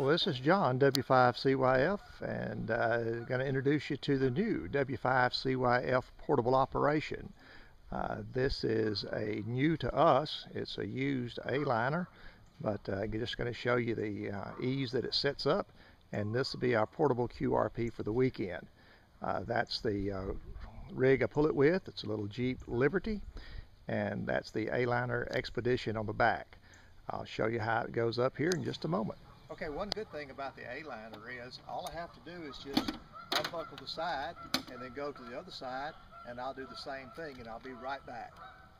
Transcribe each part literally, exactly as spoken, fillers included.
Well, this is John, W five C Y F, and uh, going to introduce you to the new W five C Y F Portable operation. Uh, this is a new to us. It's a used A-liner, but uh, I'm just going to show you the uh, ease that it sets up, and this will be our portable Q R P for the weekend. Uh, that's the uh, rig I pull it with. It's a little Jeep Liberty, and that's the A-liner Expedition on the back. I'll show you how it goes up here in just a moment. Okay, one good thing about the A-liner is all I have to do is just unbuckle the side and then go to the other side, and I'll do the same thing, and I'll be right back.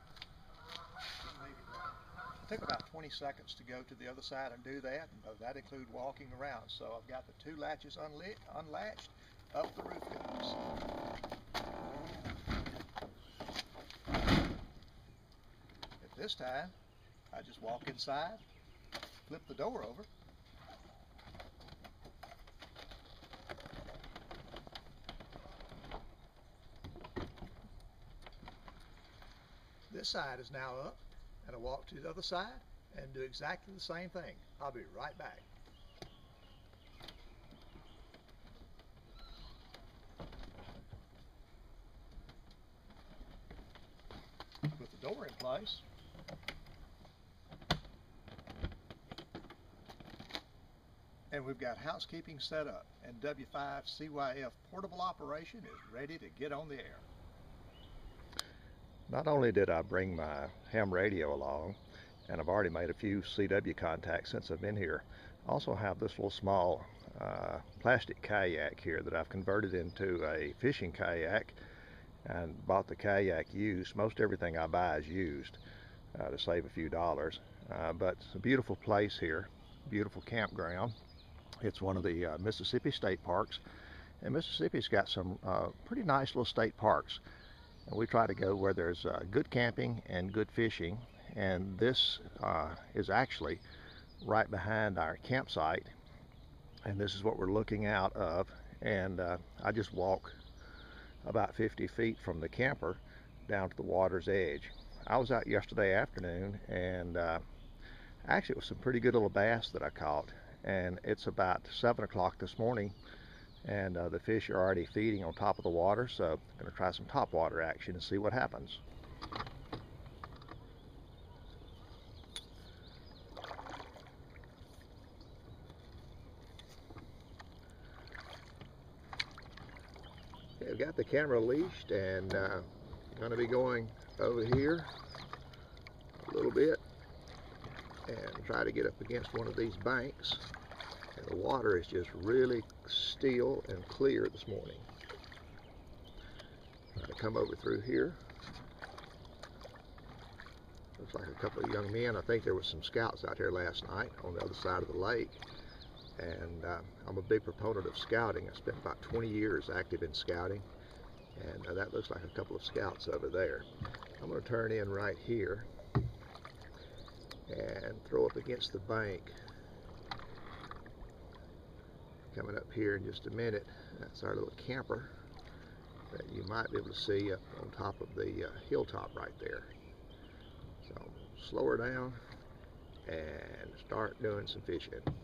It took about twenty seconds to go to the other side and do that, and that includes walking around. So I've got the two latches unlit, unlatched, up the roof goes. At this time, I just walk inside, flip the door over, this side is now up, and I walk to the other side and do exactly the same thing. I'll be right back. Put the door in place. And we've got housekeeping set up, and W five C Y F Portable operation is ready to get on the air. Not only did I bring my ham radio along, and I've already made a few C W contacts since I've been here, I also have this little small uh, plastic kayak here that I've converted into a fishing kayak, and bought the kayak used. Most everything I buy is used uh, to save a few dollars, uh, but it's a beautiful place here, beautiful campground. It's one of the uh, Mississippi state parks, and Mississippi's got some uh, pretty nice little state parks. And we try to go where there's uh, good camping and good fishing, and this uh, is actually right behind our campsite, and this is what we're looking out of. And uh, I just walk about fifty feet from the camper down to the water's edge. I was out yesterday afternoon, and uh, actually it was some pretty good little bass that I caught, and it's about seven o'clock this morning, and uh, the fish are already feeding on top of the water, so I'm going to try some top water action and see what happens. Okay, I've got the camera leashed, and uh, going to be going over here a little bit and try to get up against one of these banks. And the water is just really still and clear this morning. Try to come over through here. Looks like a couple of young men. I think there was some scouts out here last night on the other side of the lake. And uh, I'm a big proponent of scouting. I spent about twenty years active in scouting. And uh, that looks like a couple of scouts over there. I'm going to turn in right here and throw up against the bank. Coming up here in just a minute, that's our little camper that you might be able to see up on top of the uh, hilltop right there. So slow her down and start doing some fishing.